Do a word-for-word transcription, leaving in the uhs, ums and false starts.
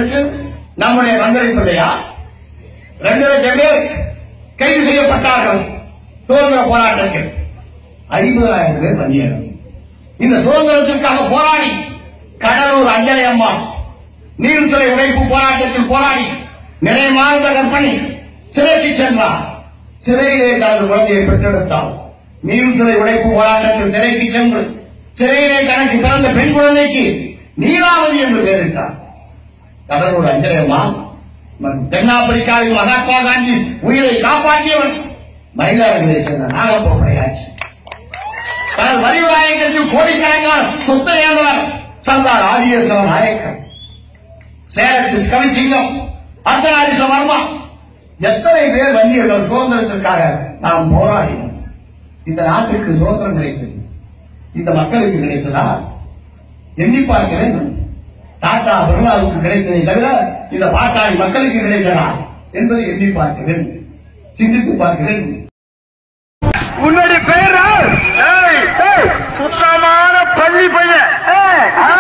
போராட்டத்திற்கு நம்முடைய வந்திருப்பதையா ரெண்டு லட்சம் பேர் கைது செய்யப்பட்டார்கள். சுதந்திர போராட்டத்தில் ஐம்பதாயிரம் பேர் பணியாளர். இந்த சுதந்திரத்திற்காக போராடி கடலூர் அஞ்சலை அம்மா நீர்த்துறை உடைப்பு போராட்டத்தில் போராடி நிறைய மாத கற்பனை சிறைக்கு சென்றார். சிறையிலே தனது குழந்தையை பெற்றெடுத்தார். நீர்த்துறை உடைப்பு போராட்டத்தில் சிறைக்கு சென்று சிறையிலே தனக்கு பிறந்த பெண் குழந்தைக்கு நீலாவதி என்று பெயரிட்டார். கடலூர் அஞ்சலை அம்மா தென்னாப்பிரிக்காவில் மகாத்மா காந்தி உயிரை காப்பாற்றியவன். மயிலாடுதுறை சேர்ந்த நாகப்போரை ஆட்சி தனது வரிவாயத்தில் கோடிக்கணக்கான சொத்தை இழந்தவர் சர்தார் ஆதியேஸ்வர நாயக்கர். சேலத்தில் கவிச்சிங்கம், அர்த்தநாரீச வர்மா, எத்தனை பேர் வந்தியர்கள் சுதந்திரத்திற்காக நாம் போராடினோம். இந்த நாட்டுக்கு சுதந்திரம் கிடைத்தது, இந்த மக்களுக்கு கிடைத்ததா எண்ணி பார்க்க வேண்டும். டாடா பிர்லாவுக்கு கிடைத்ததை தவிர இந்த பாட்டாளி மக்களுக்கு கிடைத்ததா என்பதை எண்ணி பார்க்க வேண்டும், சிந்தித்து பார்க்க வேண்டும். உன்னுடைய பெயர் சுத்தமான பள்ளி பையன்.